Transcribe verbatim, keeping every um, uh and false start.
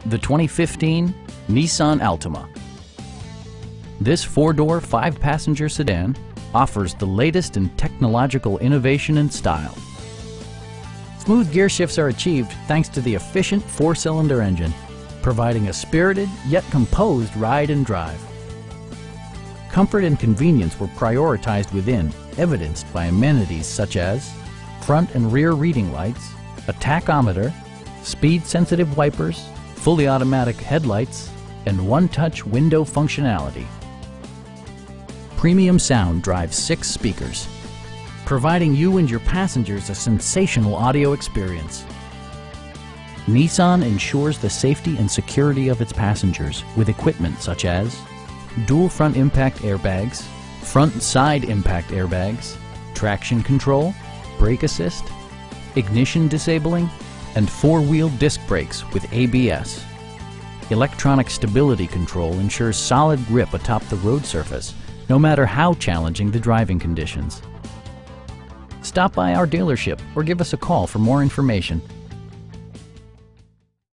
The twenty fifteen Nissan Altima. This four-door, five-passenger sedan offers the latest in technological innovation and style. Smooth gear shifts are achieved thanks to the efficient four-cylinder engine, providing a spirited yet composed ride and drive. Comfort and convenience were prioritized within, evidenced by amenities such as front and rear reading lights, a tachometer, speed-sensitive wipers, fully automatic headlights, and one-touch window functionality. Premium sound drives six speakers, providing you and your passengers a sensational audio experience. Nissan ensures the safety and security of its passengers with equipment such as dual front impact airbags, front and side impact airbags, traction control, brake assist, ignition disabling, and four-wheel disc brakes with A B S. Electronic stability control ensures solid grip atop the road surface, no matter how challenging the driving conditions. Stop by our dealership or give us a call for more information.